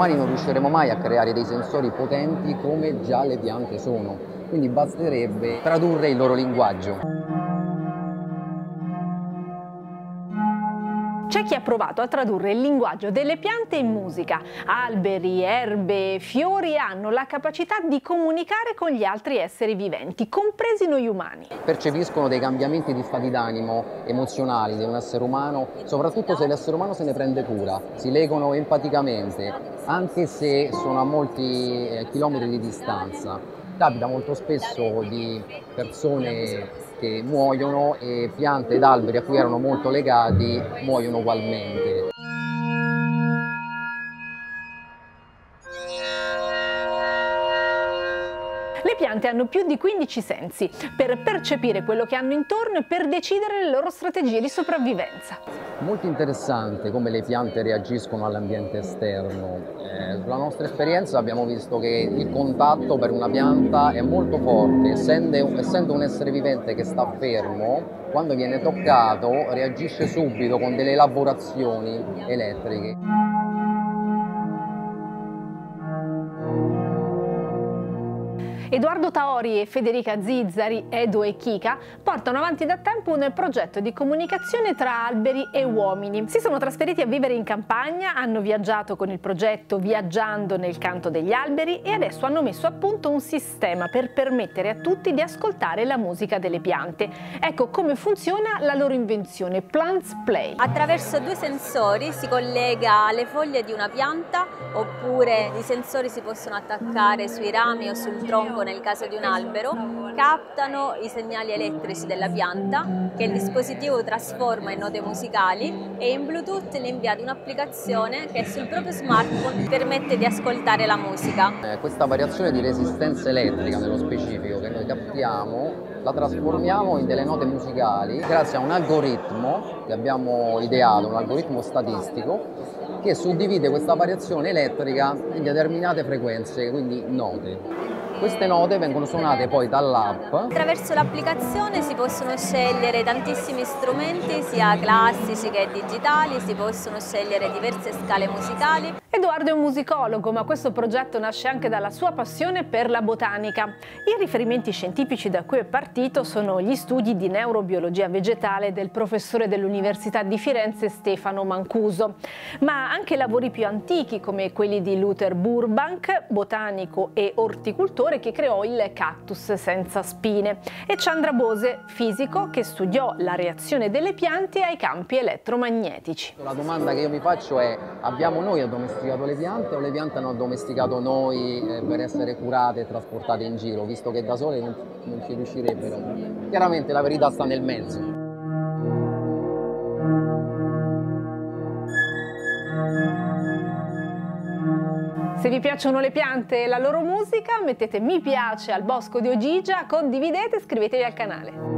umani non riusciremo mai a creare dei sensori potenti come già le piante sono, quindi basterebbe tradurre il loro linguaggio. C'è chi ha provato a tradurre il linguaggio delle piante in musica. Alberi, erbe, fiori hanno la capacità di comunicare con gli altri esseri viventi, compresi noi umani. Percepiscono dei cambiamenti di stati d'animo emozionali di un essere umano, soprattutto se l'essere umano se ne prende cura, si legano empaticamente, anche se sono a molti chilometri di distanza. Capita molto spesso di persone che muoiono e piante ed alberi a cui erano molto legati muoiono ugualmente. Le piante hanno più di 15 sensi per percepire quello che hanno intorno e per decidere le loro strategie di sopravvivenza. Molto interessante come le piante reagiscono all'ambiente esterno. Sulla nostra esperienza abbiamo visto che il contatto per una pianta è molto forte, essendo un essere vivente che sta fermo, quando viene toccato reagisce subito con delle elaborazioni elettriche. Edoardo Taori e Federica Zizzari, Edo e Kika, portano avanti da tempo un progetto di comunicazione tra alberi e uomini. Si sono trasferiti a vivere in campagna, hanno viaggiato con il progetto Viaggiando nel canto degli alberi e adesso hanno messo a punto un sistema per permettere a tutti di ascoltare la musica delle piante. Ecco come funziona la loro invenzione, Plants Play. Attraverso due sensori si collega alle foglie di una pianta, oppure i sensori si possono attaccare sui rami o sul tronco nel caso di un albero, captano i segnali elettrici della pianta che il dispositivo trasforma in note musicali e in Bluetooth li invia ad un'applicazione che sul proprio smartphone permette di ascoltare la musica. Questa variazione di resistenza elettrica nello specifico che noi captiamo la trasformiamo in delle note musicali grazie a un algoritmo che abbiamo ideato, un algoritmo statistico che suddivide questa variazione elettrica in determinate frequenze, quindi note. Queste note vengono suonate poi dall'app. Attraverso l'applicazione si possono scegliere tantissimi strumenti, sia classici che digitali, si possono scegliere diverse scale musicali. Edoardo è un musicologo, ma questo progetto nasce anche dalla sua passione per la botanica. I riferimenti scientifici da cui è partito sono gli studi di neurobiologia vegetale del professore dell'Università di Firenze Stefano Mancuso, ma anche lavori più antichi come quelli di Luther Burbank, botanico e orticoltore che creò il cactus senza spine, e Chandra Bose, fisico che studiò la reazione delle piante ai campi elettromagnetici. La domanda che io mi faccio è: abbiamo noi addomesticato le piante o le piante hanno addomesticato noi per essere curate e trasportate in giro, visto che da sole non ci riuscirebbero? Chiaramente la verità sta nel mezzo. Se vi piacciono le piante e la loro musica, mettete mi piace al Bosco di Ogygia, condividete e iscrivetevi al canale.